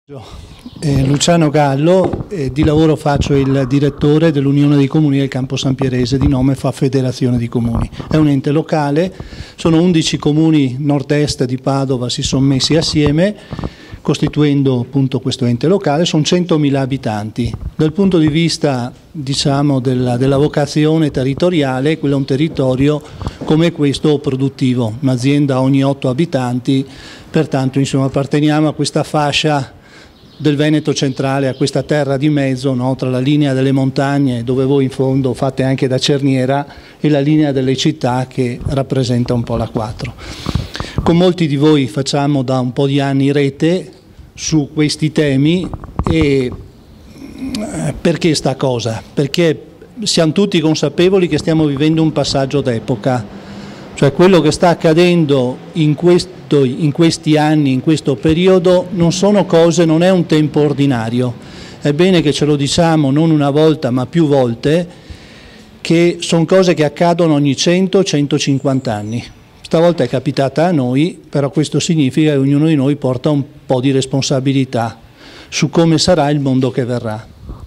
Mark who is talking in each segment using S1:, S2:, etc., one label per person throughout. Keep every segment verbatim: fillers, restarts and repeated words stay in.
S1: Eh, Luciano Gallo, eh, di lavoro faccio il direttore dell'Unione dei Comuni del Campo Sampierese, di nome fa Federazione di Comuni. È un ente locale, sono undici comuni nord-est di Padova, si sono messi assieme costituendo appunto questo ente locale, sono centomila abitanti. Dal punto di vista diciamo della, della vocazione territoriale, quello è un territorio come questo produttivo, un'azienda ogni otto abitanti, pertanto insomma apparteniamo a questa fascia del Veneto centrale, a questa terra di mezzo, no? Tra la linea delle montagne, dove voi in fondo fate anche da cerniera, e la linea delle città che rappresenta un po' la quattro. Con molti di voi facciamo da un po' di anni rete su questi temi. E perché sta cosa? Perché siamo tutti consapevoli che stiamo vivendo un passaggio d'epoca. Cioè quello che sta accadendo in, questo, in questi anni, in questo periodo, non sono cose, non è un tempo ordinario. È bene che ce lo diciamo non una volta ma più volte, che sono cose che accadono ogni cento centocinquanta anni. Stavolta è capitata a noi, però questo significa che ognuno di noi porta un po' di responsabilità su come sarà il mondo che verrà.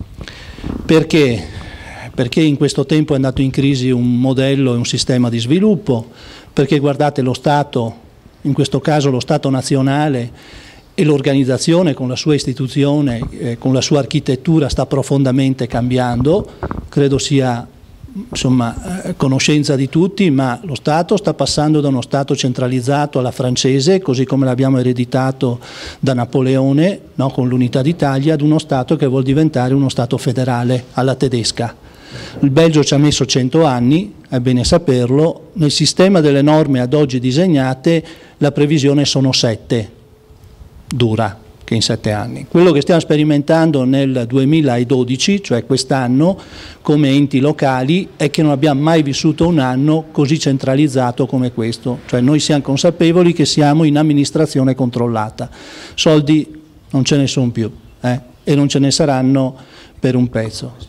S1: Perché? Perché in questo tempo è andato in crisi un modello e un sistema di sviluppo, perché guardate lo Stato, in questo caso lo Stato nazionale e l'organizzazione con la sua istituzione, eh, con la sua architettura sta profondamente cambiando, credo sia insomma eh, conoscenza di tutti, ma lo Stato sta passando da uno Stato centralizzato alla francese, così come l'abbiamo ereditato da Napoleone, no, con l'Unità d'Italia, ad uno Stato che vuol diventare uno Stato federale alla tedesca. Il Belgio ci ha messo cento anni, è bene saperlo, nel sistema delle norme ad oggi disegnate la previsione sono sette, dura che in sette anni. Quello che stiamo sperimentando nel duemiladodici, cioè quest'anno, come enti locali, è che non abbiamo mai vissuto un anno così centralizzato come questo, cioè noi siamo consapevoli che siamo in amministrazione controllata, soldi non ce ne sono più eh? e non ce ne saranno per un pezzo.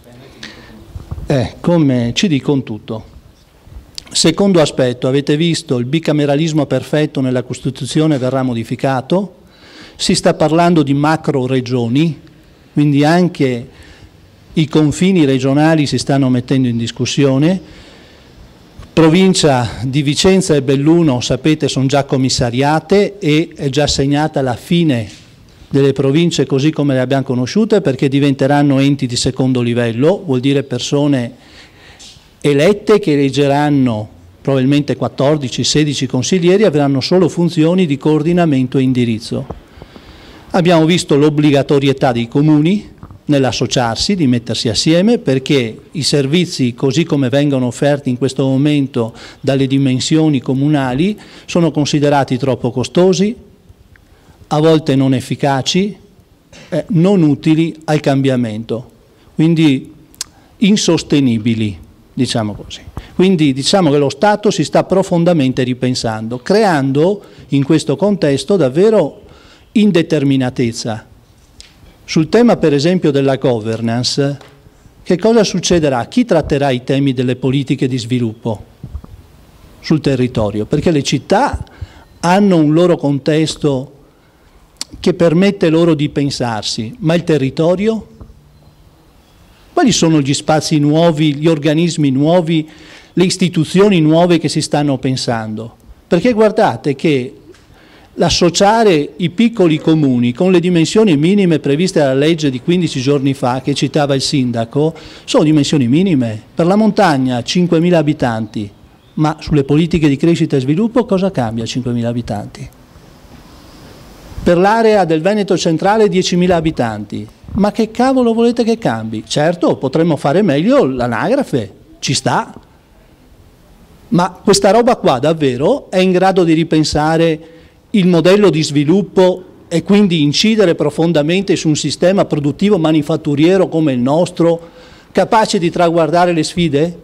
S1: Eh, come ci dicono tutto. Secondo aspetto, avete visto il bicameralismo perfetto nella Costituzione verrà modificato, si sta parlando di macro regioni, quindi anche i confini regionali si stanno mettendo in discussione. Provincia di Vicenza e Belluno, sapete, sono già commissariate e è già segnata la fine delle province così come le abbiamo conosciute, perché diventeranno enti di secondo livello, vuol dire persone elette che eleggeranno probabilmente quattordici sedici consiglieri, avranno solo funzioni di coordinamento e indirizzo. Abbiamo visto l'obbligatorietà dei comuni nell'associarsi, di mettersi assieme, perché i servizi così come vengono offerti in questo momento dalle dimensioni comunali sono considerati troppo costosi, a volte non efficaci, eh, non utili al cambiamento, quindi insostenibili, diciamo così. Quindi diciamo che lo Stato si sta profondamente ripensando, creando in questo contesto davvero indeterminatezza. Sul tema per esempio della governance, che cosa succederà? Chi tratterà i temi delle politiche di sviluppo sul territorio? Perché le città hanno un loro contesto che permette loro di pensarsi, ma il territorio? Quali sono gli spazi nuovi, gli organismi nuovi, le istituzioni nuove che si stanno pensando? Perché guardate che l'associare i piccoli comuni con le dimensioni minime previste dalla legge di quindici giorni fa, che citava il sindaco, sono dimensioni minime. Per la montagna cinquemila abitanti, ma sulle politiche di crescita e sviluppo cosa cambia cinquemila abitanti? Per l'area del Veneto centrale diecimila abitanti, ma che cavolo volete che cambi? Certo, potremmo fare meglio l'anagrafe, ci sta, ma questa roba qua davvero è in grado di ripensare il modello di sviluppo e quindi incidere profondamente su un sistema produttivo manifatturiero come il nostro, capace di traguardare le sfide?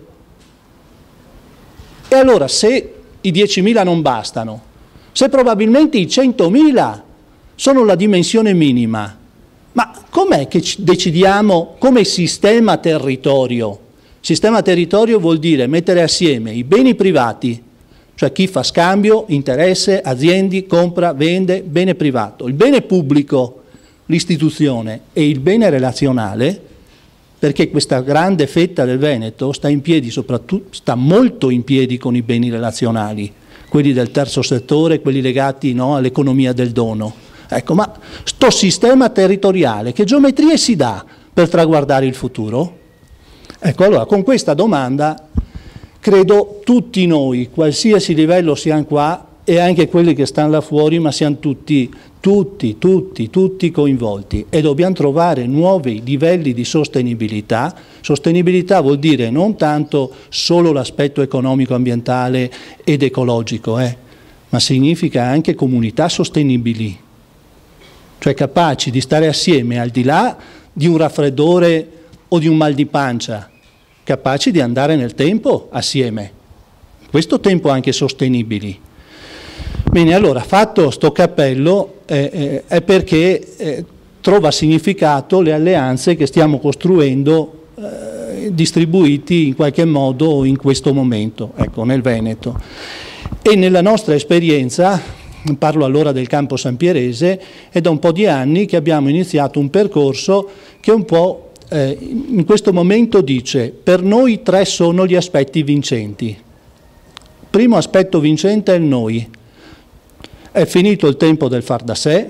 S1: E allora se i diecimila non bastano, se probabilmente i centomila sono la dimensione minima, ma com'è che decidiamo come sistema territorio? Sistema territorio vuol dire mettere assieme i beni privati, cioè chi fa scambio, interesse, aziende, compra, vende, bene privato. Il bene pubblico, l'istituzione e il bene relazionale, perché questa grande fetta del Veneto sta in piedi, soprattutto, sta molto in piedi con i beni relazionali, quelli del terzo settore, quelli legati, no, all'economia del dono. Ecco, ma sto sistema territoriale, che geometrie si dà per traguardare il futuro? Ecco, allora, con questa domanda, credo tutti noi, qualsiasi livello siamo qua, e anche quelli che stanno là fuori, ma siamo tutti, tutti, tutti, tutti coinvolti e dobbiamo trovare nuovi livelli di sostenibilità. Sostenibilità vuol dire non tanto solo l'aspetto economico, ambientale ed ecologico, eh, ma significa anche comunità sostenibili, cioè capaci di stare assieme al di là di un raffreddore o di un mal di pancia, capaci di andare nel tempo assieme, questo tempo anche sostenibili. Bene, allora, fatto sto cappello, eh, eh, è perché eh, trova significato le alleanze che stiamo costruendo eh, distribuiti in qualche modo in questo momento, ecco, nel Veneto. E nella nostra esperienza, parlo allora del campo Sampierese, è da un po' di anni che abbiamo iniziato un percorso che un po' eh, in questo momento dice: per noi tre sono gli aspetti vincenti. Primo aspetto vincente è il noi. È finito il tempo del far da sé,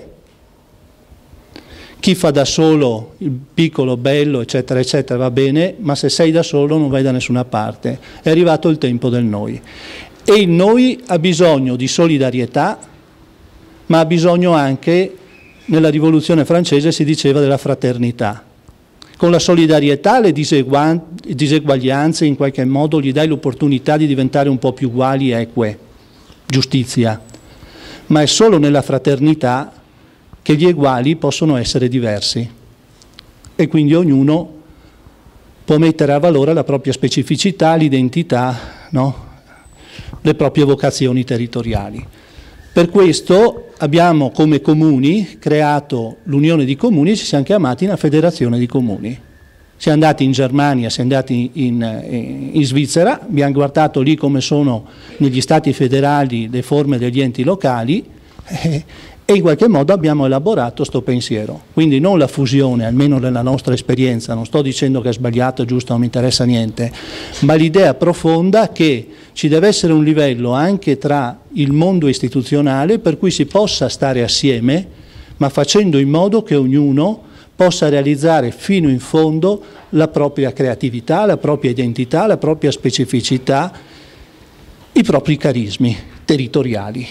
S1: chi fa da solo, il piccolo, bello, eccetera, eccetera, va bene, ma se sei da solo non vai da nessuna parte. È arrivato il tempo del noi. E il noi ha bisogno di solidarietà, ma ha bisogno anche, nella rivoluzione francese si diceva, della fraternità. Con la solidarietà le diseguaglianze in qualche modo gli dai l'opportunità di diventare un po' più uguali e eque, giustizia. Ma è solo nella fraternità che gli eguali possono essere diversi e quindi ognuno può mettere a valore la propria specificità, l'identità, no? Le proprie vocazioni territoriali. Per questo abbiamo come comuni creato l'Unione di Comuni e ci siamo chiamati una federazione di comuni. Siamo andati in Germania, siamo andati in, in, in Svizzera, abbiamo guardato lì come sono negli stati federali le forme degli enti locali eh, e in qualche modo abbiamo elaborato questo pensiero. Quindi non la fusione, almeno nella nostra esperienza, non sto dicendo che è sbagliato, giusto, non mi interessa niente, ma l'idea profonda che ci deve essere un livello anche tra il mondo istituzionale per cui si possa stare assieme, ma facendo in modo che ognuno possa realizzare fino in fondo la propria creatività, la propria identità, la propria specificità, i propri carismi territoriali.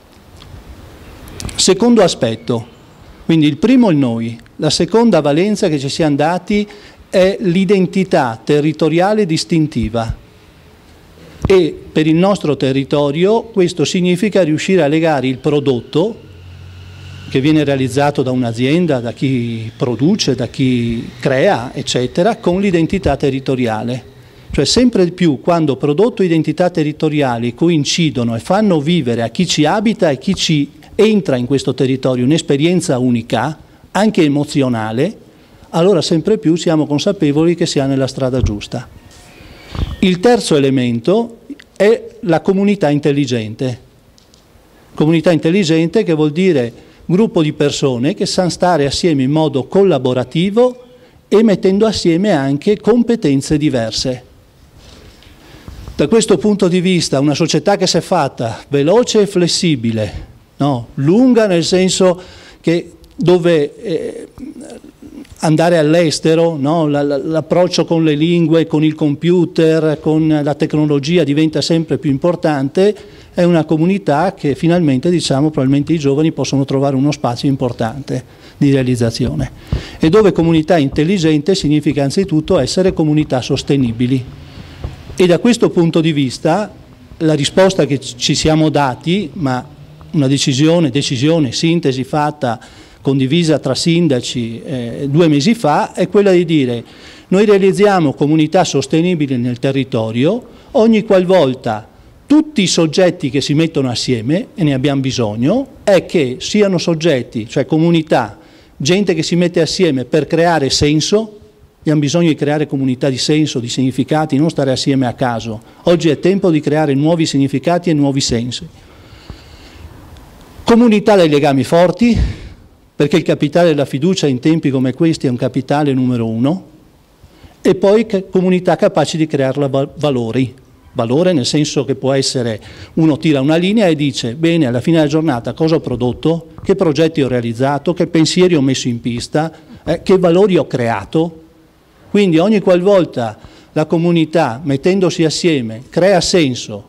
S1: Secondo aspetto, quindi il primo il noi, la seconda valenza che ci siamo dati è l'identità territoriale distintiva e per il nostro territorio questo significa riuscire a legare il prodotto che viene realizzato da un'azienda, da chi produce, da chi crea, eccetera, con l'identità territoriale. Cioè sempre di più quando prodotto e identità territoriali coincidono e fanno vivere a chi ci abita e chi ci entra in questo territorio un'esperienza unica, anche emozionale, allora sempre più siamo consapevoli che siamo nella strada giusta. Il terzo elemento è la comunità intelligente. Comunità intelligente che vuol dire gruppo di persone che sanno stare assieme in modo collaborativo e mettendo assieme anche competenze diverse. Da questo punto di vista una società che si è fatta veloce e flessibile, no? Lunga nel senso che dove eh, andare all'estero, no? L'approccio con le lingue, con il computer, con la tecnologia diventa sempre più importante, è una comunità che finalmente, diciamo, probabilmente i giovani possono trovare uno spazio importante di realizzazione. E dove comunità intelligente significa anzitutto essere comunità sostenibili. E da questo punto di vista la risposta che ci siamo dati, ma una decisione, decisione, sintesi fatta, condivisa tra sindaci eh, due mesi fa, è quella di dire: noi realizziamo comunità sostenibili nel territorio ogni qualvolta tutti i soggetti che si mettono assieme, e ne abbiamo bisogno, è che siano soggetti, cioè comunità, gente che si mette assieme per creare senso. Abbiamo bisogno di creare comunità di senso, di significati, non stare assieme a caso. Oggi è tempo di creare nuovi significati e nuovi sensi. Comunità dai legami forti, perché il capitale della fiducia in tempi come questi è un capitale numero uno, e poi comunità capaci di creare valori. Valore nel senso che può essere, uno tira una linea e dice, bene, alla fine della giornata cosa ho prodotto, che progetti ho realizzato, che pensieri ho messo in pista, eh, che valori ho creato. Quindi ogni qualvolta la comunità, mettendosi assieme, crea senso,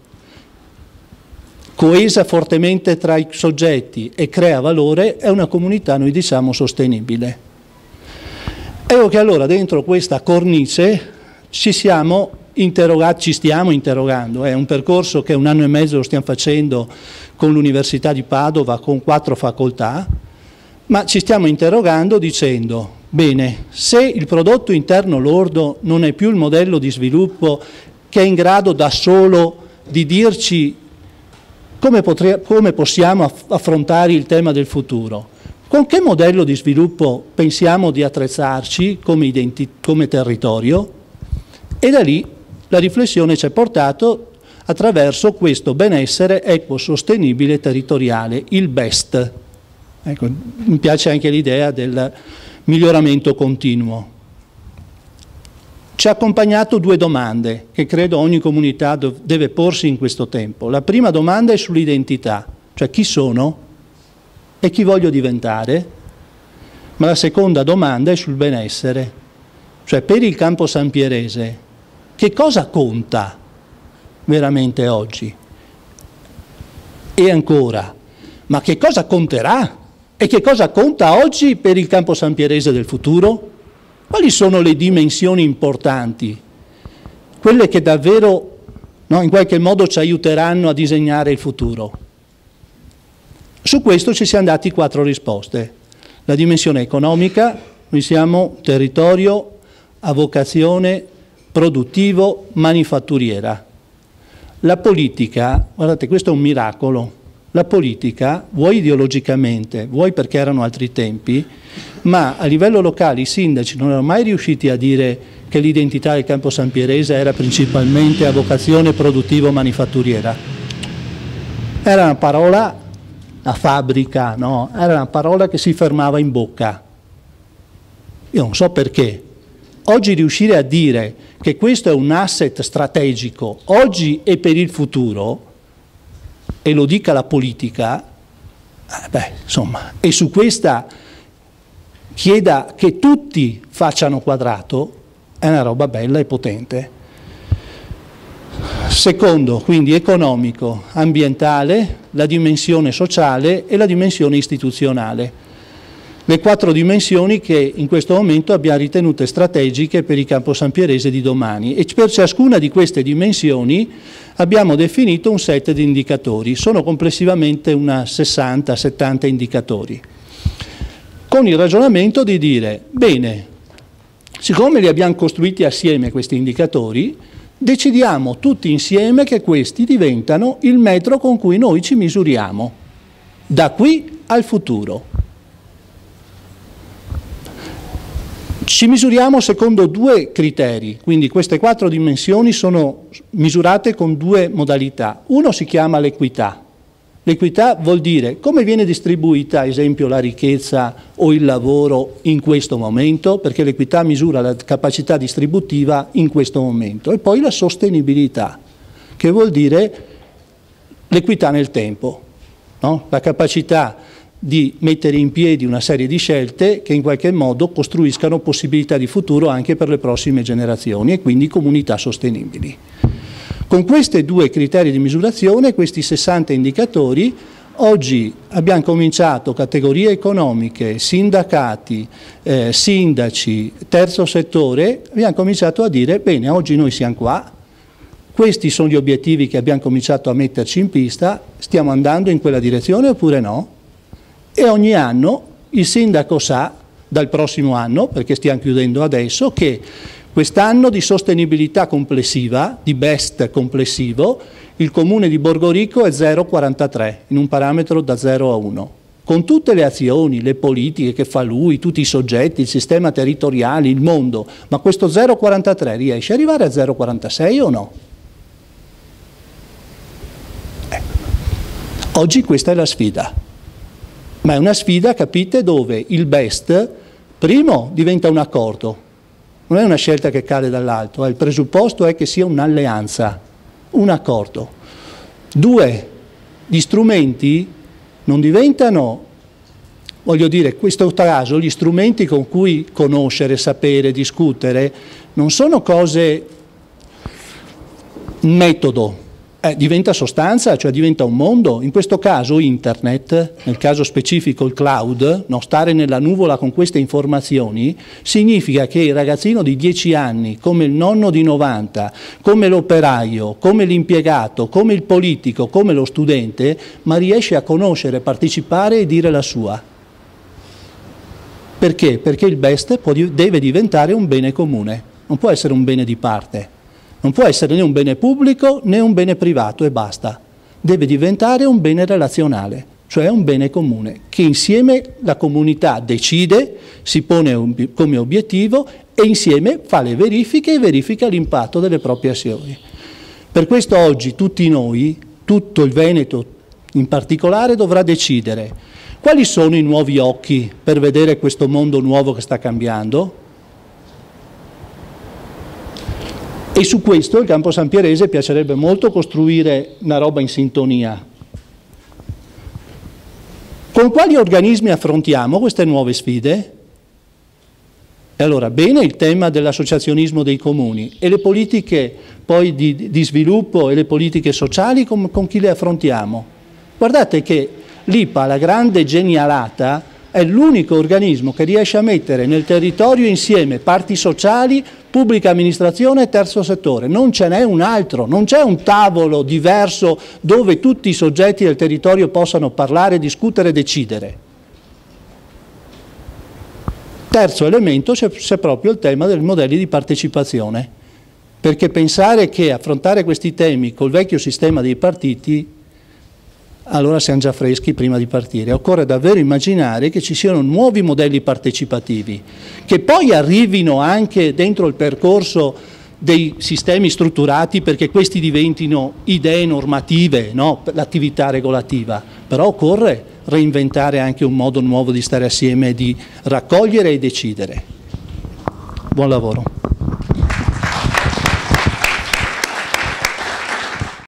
S1: coesa fortemente tra i soggetti e crea valore, è una comunità, noi diciamo, sostenibile. Ecco che allora dentro questa cornice ci siamo interrogati, ci stiamo interrogando, è un percorso che un anno e mezzo lo stiamo facendo con l'Università di Padova, con quattro facoltà, ma ci stiamo interrogando dicendo, bene, se il prodotto interno lordo non è più il modello di sviluppo che è in grado da solo di dirci come, potre, come possiamo affrontare il tema del futuro, con che modello di sviluppo pensiamo di attrezzarci come, come territorio? E da lì la riflessione ci ha portato attraverso questo benessere equo, sostenibile, territoriale, il BEST. Ecco, mi piace anche l'idea del miglioramento continuo. Ci ha accompagnato due domande che credo ogni comunità deve porsi in questo tempo. La prima domanda è sull'identità, cioè chi sono e chi voglio diventare, ma la seconda domanda è sul benessere, cioè per il Campo Sampierese che cosa conta veramente oggi? E ancora, ma che cosa conterà? E che cosa conta oggi per il Campo Sampierese del futuro? Quali sono le dimensioni importanti? Quelle che davvero, no, in qualche modo ci aiuteranno a disegnare il futuro. Su questo ci siamo dati quattro risposte. La dimensione economica, noi siamo territorio a vocazione produttivo, manifatturiera. La politica, guardate, questo è un miracolo, la politica, vuoi ideologicamente, vuoi perché erano altri tempi, ma a livello locale i sindaci non erano mai riusciti a dire che l'identità del Campo Sampierese era principalmente a vocazione produttivo-manifatturiera. Era una parola a fabbrica, no? Era una parola che si fermava in bocca. Io non so perché. Oggi riuscire a dire che questo è un asset strategico, oggi e per il futuro, e lo dica la politica, eh beh, insomma, e su questa chieda che tutti facciano quadrato, è una roba bella e potente. Secondo, quindi economico, ambientale, la dimensione sociale e la dimensione istituzionale. Le quattro dimensioni che in questo momento abbiamo ritenute strategiche per il Campo Sampierese di domani, e per ciascuna di queste dimensioni abbiamo definito un set di indicatori, sono complessivamente una sessanta settanta indicatori, con il ragionamento di dire, bene, siccome li abbiamo costruiti assieme questi indicatori, decidiamo tutti insieme che questi diventano il metro con cui noi ci misuriamo, da qui al futuro. Ci misuriamo secondo due criteri, quindi queste quattro dimensioni sono misurate con due modalità. Uno si chiama l'equità. L'equità vuol dire come viene distribuita, ad esempio, la ricchezza o il lavoro in questo momento, perché l'equità misura la capacità distributiva in questo momento. E poi la sostenibilità, che vuol dire l'equità nel tempo, no? La capacità di mettere in piedi una serie di scelte che in qualche modo costruiscano possibilità di futuro anche per le prossime generazioni e quindi comunità sostenibili. Con questi due criteri di misurazione, questi sessanta indicatori, oggi abbiamo cominciato categorie economiche, sindacati, eh, sindaci, terzo settore, abbiamo cominciato a dire bene, oggi noi siamo qua, questi sono gli obiettivi che abbiamo cominciato a metterci in pista, stiamo andando in quella direzione oppure no? E ogni anno il sindaco sa, dal prossimo anno, perché stiamo chiudendo adesso, che quest'anno di sostenibilità complessiva, di BEST complessivo, il comune di Borgorico è zero virgola quarantatré, in un parametro da zero a uno. Con tutte le azioni, le politiche che fa lui, tutti i soggetti, il sistema territoriale, il mondo, ma questo zero virgola quarantatré riesce ad arrivare a zero virgola quarantasei o no? Ecco. Oggi questa è la sfida. Ma è una sfida, capite, dove il best, primo, diventa un accordo, non è una scelta che cade dall'alto, eh. Il presupposto è che sia un'alleanza, un accordo. Due, gli strumenti non diventano, voglio dire, in questo caso gli strumenti con cui conoscere, sapere, discutere non sono cose metodo, eh, diventa sostanza, cioè diventa un mondo. In questo caso internet, nel caso specifico il cloud, no, stare nella nuvola con queste informazioni, significa che il ragazzino di dieci anni, come il nonno di novanta, come l'operaio, come l'impiegato, come il politico, come lo studente, ma riesce a conoscere, partecipare e dire la sua. Perché? Perché il best può, deve diventare un bene comune, non può essere un bene di parte. Non può essere né un bene pubblico né un bene privato e basta. Deve diventare un bene relazionale, cioè un bene comune, che insieme la comunità decide, si pone come obiettivo e insieme fa le verifiche e verifica l'impatto delle proprie azioni. Per questo oggi tutti noi, tutto il Veneto in particolare, dovrà decidere quali sono i nuovi occhi per vedere questo mondo nuovo che sta cambiando. E su questo il Campo Sampierese piacerebbe molto costruire una roba in sintonia. Con quali organismi affrontiamo queste nuove sfide? E allora, bene il tema dell'associazionismo dei comuni e le politiche poi di, di sviluppo e le politiche sociali, con, con chi le affrontiamo? Guardate che l'I P A, la grande genialata, è l'unico organismo che riesce a mettere nel territorio insieme parti sociali, pubblica amministrazione e terzo settore. Non ce n'è un altro, non c'è un tavolo diverso dove tutti i soggetti del territorio possano parlare, discutere e decidere. Terzo elemento, c'è proprio il tema dei modelli di partecipazione, perché pensare che affrontare questi temi col vecchio sistema dei partiti, allora siamo già freschi prima di partire. Occorre davvero immaginare che ci siano nuovi modelli partecipativi, che poi arrivino anche dentro il percorso dei sistemi strutturati perché questi diventino idee normative, no? Per l'attività regolativa. Però occorre reinventare anche un modo nuovo di stare assieme, di raccogliere e decidere. Buon lavoro.